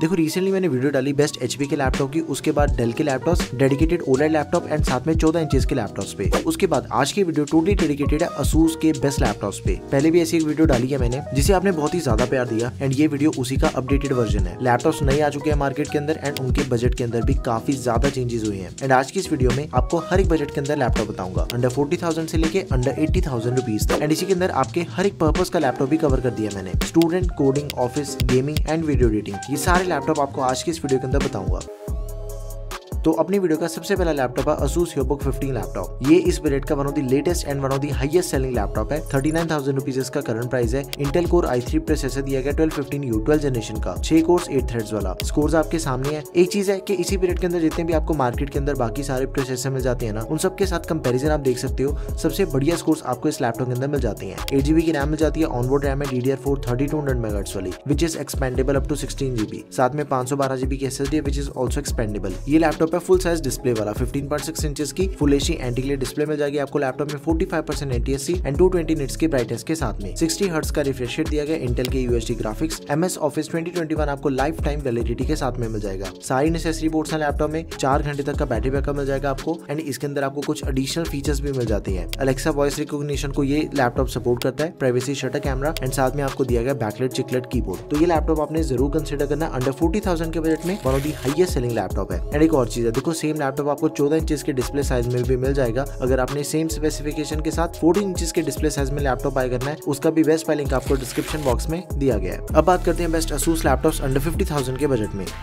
देखो रिसेंटली मैंने वीडियो डाली बेस्ट एचपी के लैपटॉप की, उसके बाद डेल के laptops, dedicated OLED laptop and साथ में 14 इंचेस के लैपटॉप्स पे। उसके बाद आज की वीडियो टोटली डेडिकेटेड है असूस के बेस्ट लैपटॉप्स पे। पहले भी ऐसी एक वीडियो डाली है मैंने जिसे आपने बहुत ही ज्यादा प्यार दिया एंड ये वीडियो उसी का अपडेटेड वर्जन है। लैपटॉप्स नए आ चुके हैं मार्केट के अंदर एंड उनके बजट के अंदर भी काफी ज्यादा चेंजेस हुए हैं। एंड आज की इस वीडियो में आपको हर एक बजट के अंदर लैपटॉप बताऊंगा, अंडर 40,000 से लेके अंडर 80,000 रुपीज तक। एंड इसी के अंदर आपके हर एक पर्पस का लैपटॉप भी कवर कर दिया मैंने, student, coding, office, gaming and video editing, ये सारे लैपटॉप आपको आज की इस वीडियो के अंदर बताऊंगा। तो अपनी वीडियो का सबसे पहला लैपटॉप है Asus EliteBook 15 लैपटॉप। ये इस बजट का one of the latest and one of the highest selling laptop है। 39,000 रुपीज इसका करंट प्राइस है। इंटेल कोर i3 प्रोसेसर दिया गया 1215U 12 जनरेशन का, 6 कोर्स 8 थ्रेड्स वाला। स्कोर्स आपके सामने है। एक चीज है कि इसी पीरियड के अंदर जितने भी आपको मार्केट के अंदर बाकी सारे प्रोसेसर मिल जाते हैं ना, उन सबके साथ कंपैरिजन आप देख सकते हो, सबसे बढ़िया स्कोर्स आपको इस लैपटॉप के अंदर मिल जाते हैं। 8GB की रैम मिल जाती है, ऑनबोर्ड रैम है DDR4 3200 MHz वाली which is expandable up to 16GB। साथ में 512GB की SSD which is also expandable. ये लैपटॉप है फुल साइज डिस्प्ले वाला, 15.6 इंचेस की full HD anti glare display मिल जाएगी आपको लैपटॉप में। 45% NTSC एंड 220 निट्स की ब्राइटनेस के साथ में 60 हर्ट्ज का रिफ्रेश रेट दिया गया। इंटेल के UHD ग्राफिक्स, MS ऑफिस 2021 आपको लाइफ टाइम वैलिडिटी के साथ में मिल जाएगा। सारी नेसेसरी पोर्ट्स हैं लैपटॉप में। 4 घंटे तक का बैटरी बैकअप मिल जाएगा आपको एंड इसके अंदर आपको कुछ एडिशनल फीचर्स भी मिल जाते हैं। अलेक्सा वॉइस रिकॉग्निशन को ये लैपटॉप सपोर्ट करता है, प्राइवेसी शटर कैमरा एंड साथ में आपको दिया गया बैकलाइट चिकलेट कीबोर्ड। तो ये लैपटॉप आपने जरूर कंसीडर करना। अंडर 40,000 के बजट में one of the highest selling laptop है। एंड एक और चीज है, देखो सेम लैपटॉप आपको 14 इंचेस के डिस्प्ले साइज में भी मिल जाएगा। अगर आपने सेम स्पेसिफिकेशन के साथ 14 इंचेस के डिस्प्ले साइज में लैपटॉप बाय करना है, उसका भी बेस्ट बाय लिंक आपको डिस्क्रिप्शन बॉक्स में दिया गया है। अब बात करते हैं बेस्ट Asus लैपटॉप्स अंडर 50,000 के बजट में।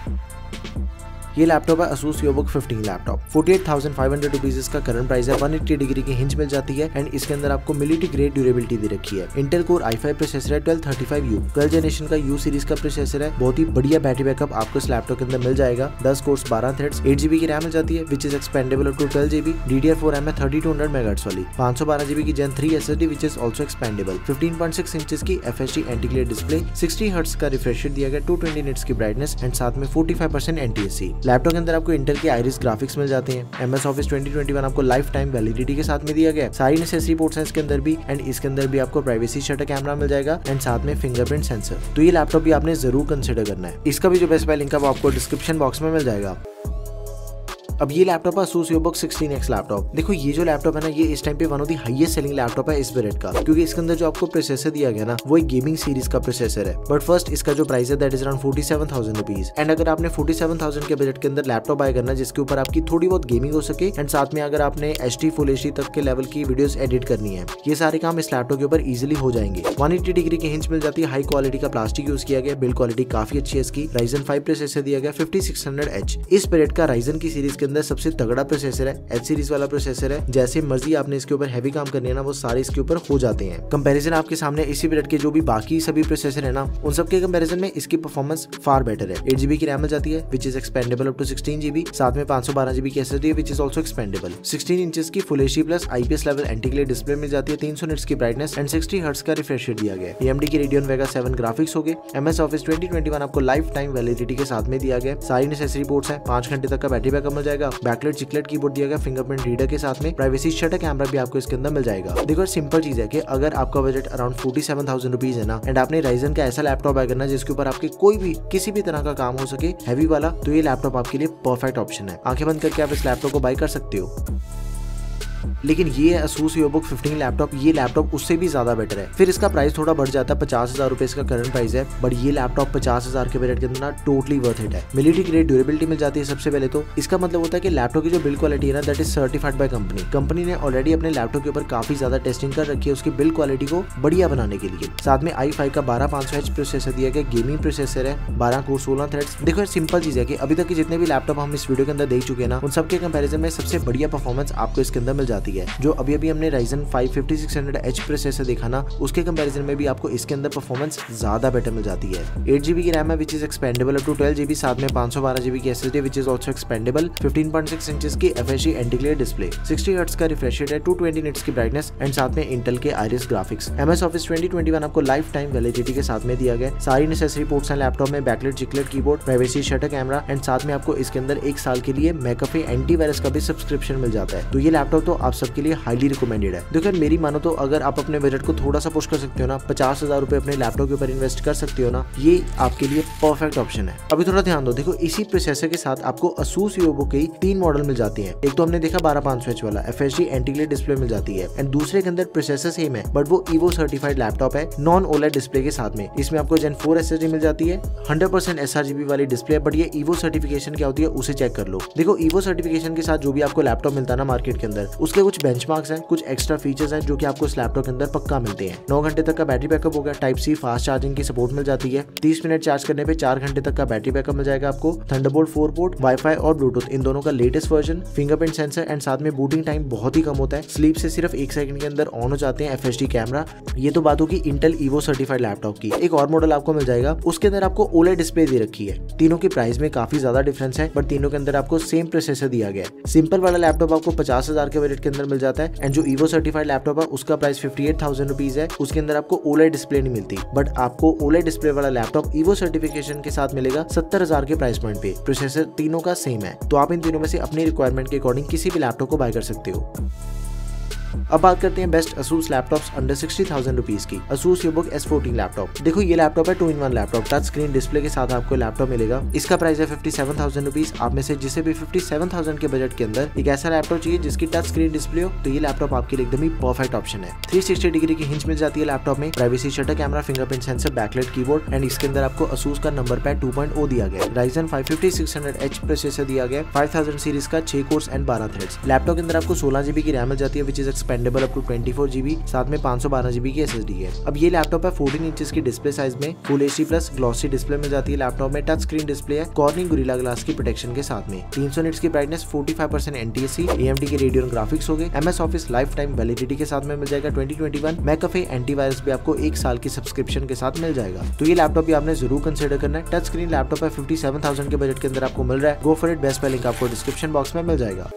ये लैपटॉप है Asus EliteBook 15 लैपटॉप। 48,500 रुपीज इसका करंट प्राइस है। 180 डिग्री की हिंज मिल जाती है एंड इसके अंदर आपको मिलिट्री ग्रेड ड्यूरेबिलिटी दे रखी है। इंटेल कोर i5 प्रोसेसर है, 1235U 12 जनरेशन का U सीरीज का प्रोसेसर है। बहुत ही बढ़िया बैटरी बैकअप आपको इस लैपटॉप के अंदर मिल जाएगा। 10 कोर्स 12 थ्रेड्स, 8GB की रैम मिल जाती है which is expandable up to 12GB। DDR4 RAM है 3200 MHz वाली। 512GB की Gen 3 SSD which is also expandable. 15.6 inches की FHD anti glare display, 60 hertz का रिफ्रेश रेट दिया गया, 220 निट्स की ब्राइटनेस एंड साथ में 45% NTSC। लैपटॉप के अंदर आपको इंटेल के आइरिस ग्राफिक्स मिल जाते हैं। MS ऑफिस 2021 आपको लाइफ टाइम वैलिडिटी के साथ में दिया गया है। सारी नेसेसरी पोर्ट्स हैं इसके अंदर भी एंड इसके अंदर भी आपको प्राइवेसी शटर कैमरा मिल जाएगा एंड साथ में फिंगरप्रिंट सेंसर। तो ये लैपटॉप भी आपने जरूर कंसीडर करना है। इसका भी जो बेस्ट बाय लिंक है वो आपको डिस्क्रिप्शन बॉक्स में मिल जाएगा। अब ये लैपटॉप है Asus EliteBook 16X लैपटॉप। देखो ये जो लैपटॉप है ना, ये इस टाइम पे one of the highest selling laptop है इस बजट का, क्योंकि इसके अंदर जो आपको प्रोसेसर दिया गया ना, वो एक गेमिंग सीरीज का प्रोसेसर है। बट फर्स्ट इसका जो प्राइस है that is around 47,000 rupees. And अगर आपने 47,000 के बजट के अंदर लैपटॉप बाय करना जिसके ऊपर आपकी थोड़ी बहुत गेमिंग हो सके एंड साथ में अगर आपने HD फुल HD तक के लेवल की वीडियोस एडिट करनी है, ये सारे काम इस लैपटॉप के ऊपर इजिली हो जाएंगे। 180 डिग्री की हिंज मिल जाती है, हाई क्वालिटी का प्लास्टिक यूज किया गया, बिल्ड क्वालिटी काफी अच्छी है इसकी। Ryzen 5 प्रोसेसर दिया गया 5600H। इस बजट का Ryzen की सीरीज के अंदर सबसे तगड़ा प्रोसेसर है, H सीरीज वाला प्रोसेसर है। जैसे मर्जी आपने इसके ऊपर हैवी काम करनी है ना, वो सारे इसके ऊपर हो जाते हैं। कंपैरिजन आपके सामने इसी पीरियड के जो भी बाकी सभी प्रोसेसर है ना, उन सब के कंपैरिजन में इसकी परफॉर्मेंस फार बेटर है। 8GB की रैम मिल जाती है which is expandable up to 16GB। साथ में 512GB की SSD which is also expandable. 16 inches की full HD plus IPS level anti glare display मिल जाती है। 300 निट्स की ब्राइटनेस एंड 60 हर्ट्ज का रिफ्रेश रेट दिया गया। AMD की Radeon Vega 7 ग्राफिक्स हो गए। MS ऑफिस 2021 आपको लाइफ टाइम वैलिडिटी के साथ में दिया गया। सारी नेसेसरी पोर्ट्स हैं। 5 घंटे तक का बैटरी बैकअप मिल जाएगा। बैकलाइट चिकलेट कीबोर्ड दिया गया, फिंगरप्रिंट रीडर के साथ में प्राइवेसी शटर कैमरा भी आपको इसके अंदर मिल जाएगा। देखो सिंपल चीज है कि अगर आपका बजट अराउंड 47,000 रुपीज है ना एंड आपने Ryzen का ऐसा लैपटॉप बाय करना जिसके ऊपर आपके कोई भी किसी भी तरह का काम हो सके हैवी वाला, तो ये लैपटॉप आपके लिए परफेक्ट ऑप्शन है। आंखें बंद करके आप इस लैपटॉप को बाय कर सकते हो। लेकिन ये है Asus EliteBook 15 लैपटॉप। ये लैपटॉप उससे भी ज्यादा बेटर है। फिर इसका प्राइस थोड़ा बढ़ जाता है, 50,000 रुपए इसका करंट प्राइस है। बट ये लैपटॉप 50,000 के बजट के अंदर ना टोटली वर्थ इट है। मिलिट्री ग्रेड ड्यूरेबिलिटी मिल जाती है सबसे पहले तो। इसका मतलब होता है कि लैपटॉप की जो बिल्ड क्वालिटी है ना, that is certified by company. Company ने ऑलरेडी अपने लैपटॉप के ऊपर काफी ज्यादा टेस्टिंग कर रखी है उसकी बिल्ड क्वालिटी को बढ़िया बनाने के लिए। साथ में i5 का 12500H प्रोसेसर दिया गया, गेमिंग प्रोसेसर है, 12 कोर 16 थ्रेड्स। देखो सिंपल चीज है कि अभी तक के जितने भी लैपटॉप हम इस वीडियो के अंदर देख चुके हैं ना, उन सबके कंपैरिजन में सबसे बढ़िया परफॉर्मेंस आपको इसके अंदर मिल जाती है। जो अभी हमने Ryzen 5 5600H प्रोसेसर देखा ना, उसके कंपैरिजन में भी आपको इसके अंदर परफॉर्मेंस ज्यादा बेटर मिल जाती है। 8GB की रैम है which is expandable up to 12GB। साथ में 512GB की SSD which is also expandable. 15.6 inches की FHD anti glare display, 60 hertz का रिफ्रेश रेट है, 220 निट्स की ब्राइटनेस एंड साथ में इंटेल के आइरिस ग्राफिक्स। MS ऑफिस 2021 आपको लाइफ टाइम वैलिडिटी के साथ में दिया गया। सारी नेसेसरी पोर्ट्स हैं लैपटॉप में, backlight chiclet keyboard, privacy shutter camera and साथ में आपको इसके अंदर 1 साल के लिए McAfee एंटीवायरस का भी सब्सक्रिप्शन मिल जाता है। तो ये लैपटॉप तो आप सबके लिए हाईली रिकमेंडेड है। देखो मेरी मानो तो अगर आप अपने बजट को थोड़ा सा पुश कर सकते हो ना, 50,000 रुपए अपने लैपटॉप के ऊपर इन्वेस्ट कर सकते हो ना, ये आपके लिए परफेक्ट ऑप्शन है। अभी थोड़ा ध्यान दो, देखो इसी प्रोसेसर के साथ आपको ASUS EVOBOOK की 3 मॉडल मिल जाती है। एक तो हमने देखा 12500H वाला FHD एंटी-ग्लेयर डिस्प्ले मिल जाती है, एंड दूसरे के अंदर प्रोसेसर सेम है बट वो EVO सर्टिफाइड लैपटॉप है नॉन OLED डिस्प्ले के साथ में। इसमें आपको Gen 4 SSD मिल जाती है, 100% sRGB वाली डिस्प्ले है, बट ये EVO सर्टिफिकेशन क्या होती है उसे चेक कर लो। देखो EVO सर्टिफिकेशन के साथ जो भी आपको लैपटॉप मिलता है ना मार्केट के अंदर, उसके कुछ बेंचमार्क्स हैं, कुछ एक्स्ट्रा फीचर्स हैं जो कि आपको इस लैपटॉप के अंदर पक्का मिलते हैं। 9 घंटे तक का बैटरी बैकअप हो गया, Type-C फास्ट चार्जिंग की सपोर्ट मिल जाती है, 30 मिनट चार्ज करने पे 4 घंटे तक का बैटरी बैकअप मिल जाएगा आपको, थंडरबोल्ट 4 पोर्ट, वाईफाई और ब्लूटूथ इन दोनों का latest version, fingerprint sensor, and साथ में बूटिंग टाइम बहुत ही कम होता है, स्लीप से सिर्फ 1 सेकंड के अंदर ऑन हो जाते हैं, FHD कैमरा। ये तो बात होगी इंटेल EVO सर्टिफाइड लैपटॉप की। एक और मॉडल आपको मिल जाएगा, उसके अंदर आपको OLED डिस्प्ले दे रखी है। तीनों की प्राइस में काफी ज्यादा डिफरेंस है, बट तीनों के अंदर आपको सेम प्रोसेसर दिया गया है। सिंपल वाला लैपटॉप आपको 50,000 के बजट के अंदर मिल जाता है, एंड जो EVO सर्टिफाइड लैपटॉप है उसका प्राइस 58,000 रुपीज है। उसके अंदर आपको OLED डिस्प्ले नहीं मिलती, बट आपको OLED डिस्प्ले वाला लैपटॉप EVO सर्टिफिकेशन के साथ मिलेगा 70,000 के प्राइस पॉइंट पे। प्रोसेसर तीनों का सेम है, तो आप इन तीनों में से अपनी रिक्वायरमेंट के अकॉर्डिंग किसी भी लैपटॉप को बाय कर सकते हो। अब बात करते हैं best ASUS laptops under 60,000 rupees की। ASUS EVOBOOK S14 laptop. देखो ये लैपटॉप है 2-in-1 laptop, touch screen display के साथ आपको लैपटॉप मिलेगा। इसका प्राइस है 57,000 रुपीज। आप में से जिसे भी 57,000 के बजट के अंदर एक ऐसा लैपटॉप चाहिए जिसकी टच स्क्रीन डिस्प्ले हो, तो ये लैपटॉप आपके लिए एकदम ही परफेक्ट ऑप्शन है। 360 डिग्री की हिंज मिल जाती है लैपटॉप में, privacy shutter camera, fingerprint sensor, backlight keyboard, and इसके अंदर आपको ASUS का नंबर पैड 2.0 दिया गया है। Ryzen 5 5600H प्रोसेसर दिया गया है, 5000 सीरीज का 6 कोर्स एंड 12 थ्रेड्स। लैपटॉप के अंदर आपको 16GB की रैम मिल जाती है which is expandable up to 24GB, साथ में 512GB की SSD है। अब ये लैपटॉप है 14 इंचेस की डिस्प्ले साइज में, full HD plus glossy display मिल जाती है लैपटॉप में, टच स्क्रीन डिस्प्ले है, कॉर्निंग गोरिल्ला ग्लास की प्रोटेक्शन के साथ में, 300 निट्स की ब्राइटनेस, 45% NTSC, AMD के रेडियन ग्राफिक्स हो गए, MS office life time validity के साथ में मिल जाएगा 2021, मैकअफे एंटीवायरस भी आपको 1 साल की सब्सक्रिप्शन के साथ मिल जाएगा। तो ये लैपटॉप भी आपने जरूर कंसिडर करना है। टच स्क्रीन लैपटॉप है 57,000 के बजट के अंदर आपको मिल रहा है। Go for it, best link आपको डिस्क्रिप्शन बॉक्स में मिल जाएगा।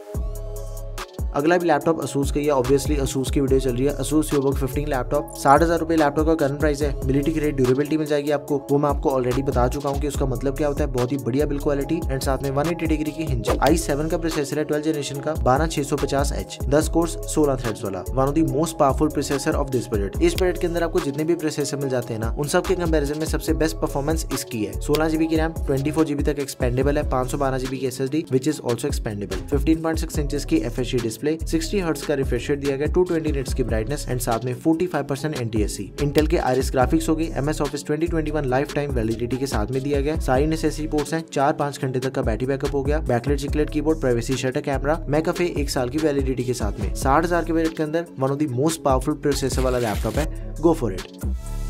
अगला भी लैपटॉप ASUS का ही है, ऑब्वियसली ASUS की वीडियो चल रही है। ASUS EVOBOOK 15 लैपटॉप, 60,000 रुपए लैपटॉप का करंट प्राइस है। मिलिट्री ग्रेड ड्यूरेबिलिटी मिल जाएगी आपको, वो मैं आपको ऑलरेडी बता चुका हूँ कि उसका मतलब क्या होता है। बहुत ही बढ़िया बिल्ड क्वालिटी, एंड साथ में 180 डिग्री की हिंज। i7 का प्रोसेसर है 12 जनरेशन का, 12650H, 10 कोर्स 16 थ्रेड्स वाला, one of the most powerful processor of this budget. इस बजट के अंदर आपको जितने भी प्रोसेसर मिल जाते हैं ना, उन सब के कंपैरिजन में सबसे बेस्ट परफॉर्मेंस इसकी है। 16GB की रैम, 24GB तक एक्सपेंडेबल है, 512GB की SSD which is also expandable, 15.6 inches की FHD डिस्प्ले, 60 हर्ट्ज का रिफ्रेश रेट दिया गया, 220 निट्स की ब्राइटनेस, एंड साथ में 45% NTSC। इंटेल के आइरिस ग्राफिक्स हो गई, MS office 2021 life time validity के साथ में दिया गया। सारी नेसेसरी पोर्ट्स हैं, 4-5 घंटे तक का बैटरी बैकअप हो गया, backlight chiclet keyboard, privacy shutter camera, McAfee 1 साल की वैलिडिटी के साथ में, 60,000 के बजट के अंदर one of the most powerful processor वाला लैपटॉप है। Go for it.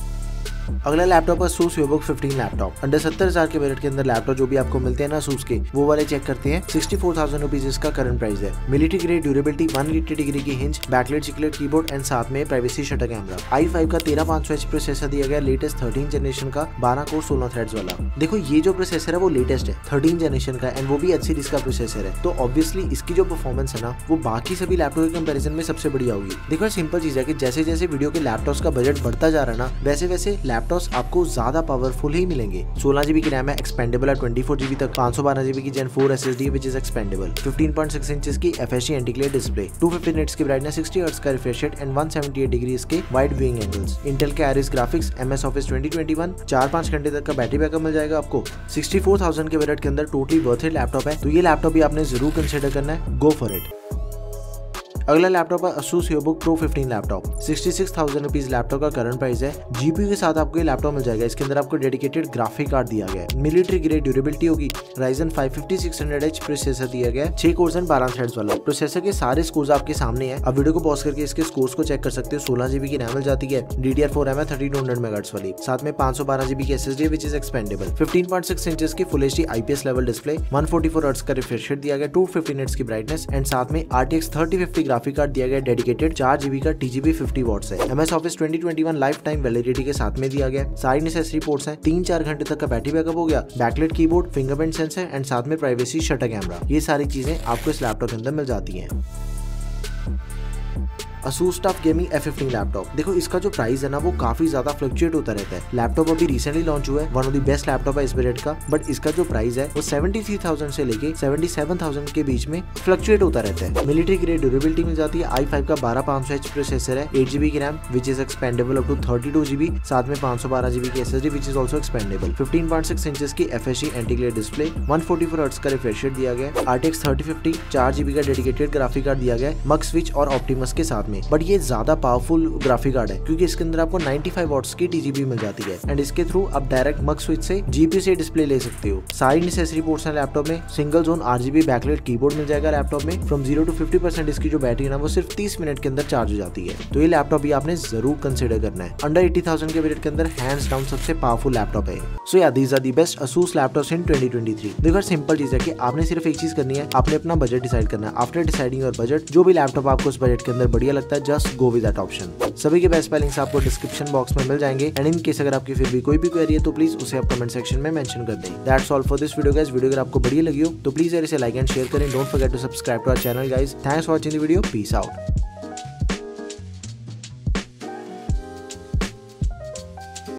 अगला लैपटॉप है ASUS EVOBOOK 15 लैपटॉप। अंडर 70,000 के बजट के अंदर लैपटॉप जो भी आपको मिलते हैं ना ASUS के, वो वाले चेक करते हैं। 64,000 रुपीज इसका करंट प्राइस है। मिलिट्री ग्रेड ड्यूरेबिलिटी, 180 डिग्री की hinge, backlight chiclet keyboard, and साथ में प्राइवेसी शटर कैमरा। i5 का 13500H प्रोसेसर दिया गया, लेटेस्ट 13 जनरेशन का, 12 कोर 16 थ्रेड्स वाला। देखो ये जो प्रोसेसर है वो लेटेस्ट है, 13 जनरेशन का, एंड वो भी H सीरीज का प्रोसेसर है, तो ऑब्वियसली इसकी जो परफॉर्मेंस है ना, वो बाकी सभी लैपटॉप के कंपैरिजन में सबसे बढ़िया होगी। देखो सिंपल चीज है कि जैसे जैसे वीडियो के लैपटॉप्स का बजट बढ़ता जा रहा है ना, वैसे वैसे लैपटॉप्स आपको ज्यादा पावरफुल ही मिलेंगे। 16GB की रैम है, एक्सपेंडेबल है 24GB तक, 512GB की Gen 4 SSD which is expandable, 15.6 inches की FHD एंटी-ग्लेयर डिस्प्ले, 250 निट्स की ब्राइटनेस, 60 हर्ट्ज का रिफ्रेश रेट, एंड 178 डिग्री के वाइड व्यूइंग एंगल्स। इंटेल के आइरिस ग्राफिक्स, MS ऑफिस 2021, 4-5 घंटे तक का बैटरी बैकअप मिल जाएगा आपको। 64,000 के बजट के अंदर टोटली वर्थ इट लैपटॉप है, तो ये लैपटॉप भी आपने जरूर कंसिडर करना है। Go for it. अगला लैपटॉप है ASUS EVOBOOK Pro 15 laptop. 66,000 rupees laptop का करंट प्राइस है। GPU के साथ आपको ये लैपटॉप मिल जाएगा। इसके अंदर आपको डेडिकेटेड ग्राफिक कार्ड दिया गया है, मिलिट्री ग्रेड ड्यूरेबिलिटी होगी, Ryzen 5 5600H प्रोसेसर दिया गया है, 6 कोर्स एंड 12 थ्रेड्स वाला। प्रोसेसर के सारे स्कोर्स आपके सामने हैं, आप वीडियो को पॉज करके इसके स्कोर्स को चेक कर सकते हो। 16GB की रैम मिल जाती है, DDR4 है 3200 MHz वाली, साथ में 512GB की SSD which is expandable, 15.6 inches की full HD IPS level display, 144 hertz का रिफ्रेश रेट दिया गया, 250 निट्स की ब्राइटनेस, एंड साथ में RTX 3050 ग्राफिक कार्ड दिया गया, डेडिकेटेड 4GB का TGB 50 वॉट्स है। MS office 2021 life time validity के साथ में दिया गया। सारी नेसेसरी पोर्ट्स हैं, 3-4 घंटे तक का बैटरी बैकअप हो गया, backlight keyboard, fingerprint sensor, and साथ में प्राइवेसी शटर कैमरा। ये सारी चीजें आपको इस लैपटॉप के अंदर मिल जाती हैं। Asus TUF Gaming F15 laptop. देखो इसका जो प्राइस है ना वो काफी ज्यादा फ्लक्चुएट होता रहता है। लैपटॉप अभी रिसेंटली लॉन्च हुआ है, one of the best laptop है इस बजट का, बट इसका जो प्राइस है वो 73,000 से लेके 77,000 के बीच में फ्लक्चुएट होता रहता है। मिलिट्री ग्रेड ड्यूरेबिलिटी मिल जाती है। i5 का 12500H प्रोसेसर है, 8GB की RAM which is expandable up to 32GB, साथ में 512GB की SSD which is also expandable. 15.6 inches की FHD anti glare display, 144 hertz का रिफ्रेश रेट दिया गया है। RTX 3050 4GB का डेडिकेटेड ग्राफिक कार्ड दिया गया है मक्स स्विच और ऑप्टिमस के साथ में, बट ये ज्यादा पावरफुल ग्राफिक कार्ड है क्योंकि इसके अंदर आपको 95 वॉट्स की TGB मिल जाती है एंड इसके थ्रू आप डायरेक्ट मक्स स्विच से GPU से डिस्प्ले ले सकते हो। सारी नेसेसरी पोर्ट्स हैं लैपटॉप में। Single zone RGB backlight keyboard मिल जाएगा लैपटॉप में। फ्रॉम 0 to 50% इसकी जो बैटरी है ना वो सिर्फ 30 मिनट के अंदर चार्ज हो जाती है। तो ये लैपटॉप भी आपने जरूर कंसिडर करना है। अंडर 80,000 के बजट के अंदर हैंड्स डाउन सबसे पावरफुल लैपटॉप है। So yeah these are the best Asus laptops in 2023। देखो सिंपल चीज है कि आपने सिर्फ एक चीज करनी है, आपने अपना बजट डिसाइड करना है। आफ्टर डिसाइडिंग योर बजट, जो भी लैपटॉप आपको उस बजट के अंदर बढ़िया लगता है, just go with that option. सभी के बेस्ट लिंक्स आपको डिस्क्रिप्शन बॉक्स में मिल जाएंगे एंड इन केस अगर आपकी फिर भी कोई भी क्वेरी है तो प्लीज उसे आप कमेंट सेक्शन में मेंशन कर दें। That's all for this video guys. Video अगर आपको बढ़िया लगी हो तो प्लीज यार इसे लाइक एंड शेयर करें। Don't forget to subscribe to our channel guys. Thanks for watching the video. Peace out.